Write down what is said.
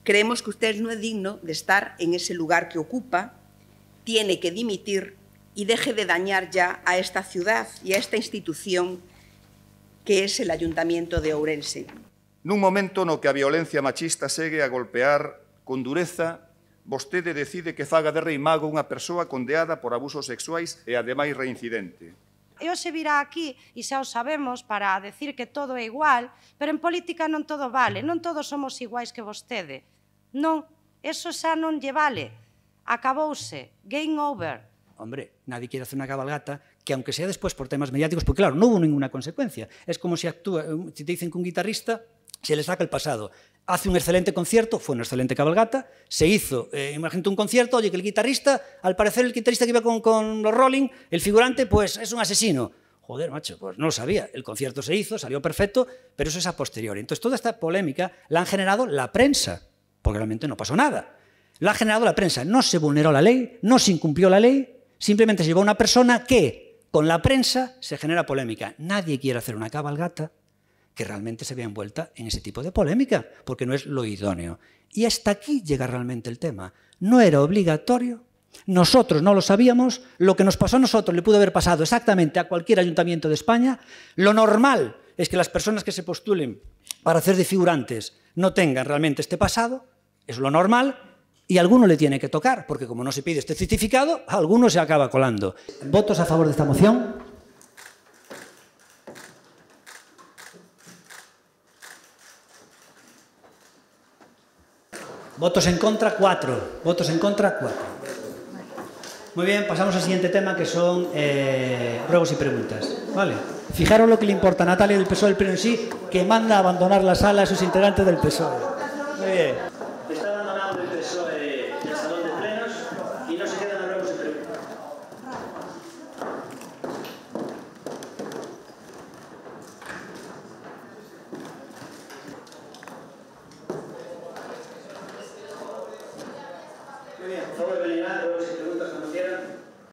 Creemos que usted no es digno de estar en ese lugar que ocupa, tiene que dimitir y deje de dañar ya a esta ciudad y a esta institución que es el Ayuntamiento de Ourense. Nun momento no que a violencia machista segue a golpear con dureza, vostede decide que faga de rei mago unha persoa condeada por abusos sexuais e ademais reincidente. E hoxe virá aquí, e xa o sabemos, para decir que todo é igual, pero en política non todo vale, non todos somos iguais que vostede. Non, eso xa non lle vale. Acabouse, game over. Hombre, nadie quiere hacer una cabalgata que aunque sea después por temas mediáticos, porque claro, no hubo ninguna consecuencia. Es como si te dicen que un guitarrista se le saca el pasado. Hace un excelente concierto, fue una excelente cabalgata, se hizo, imagínate un concierto, oye, que el guitarrista, al parecer el guitarrista que iba con los Rolling, el figurante, pues es un asesino. Joder, macho, pues no lo sabía. El concierto se hizo, salió perfecto, pero eso es a posteriori. Entonces, toda esta polémica la han generado la prensa, porque realmente no pasó nada. La ha generado la prensa. No se vulneró la ley, no se incumplió la ley, simplemente se llevó a una persona que, con la prensa, se genera polémica. Nadie quiere hacer una cabalgata que realmente se vea envuelta en ese tipo de polémica, porque no es lo idóneo. Y hasta aquí llega realmente el tema. No era obligatorio, nosotros no lo sabíamos, lo que nos pasó a nosotros le pudo haber pasado exactamente a cualquier ayuntamiento de España. Lo normal es que las personas que se postulen para hacer de figurantes no tengan realmente este pasado, es lo normal, y a alguno le tiene que tocar, porque como no se pide este certificado, a alguno se acaba colando. ¿Votos a favor de esta moción? Votos en contra, 4. Votos en contra, 4. Muy bien, pasamos al siguiente tema, que son ruegos y preguntas. Vale. Fijaros lo que le importa a Natalia del PSOE del Pleno en sí, que manda a abandonar la sala a sus integrantes del PSOE. Muy bien. Está abandonado el PSOE el salón de plenos y no se quedan los ruegos y preguntas. Muy bien, por favor, rellenar ruegos y preguntas cuando quieran.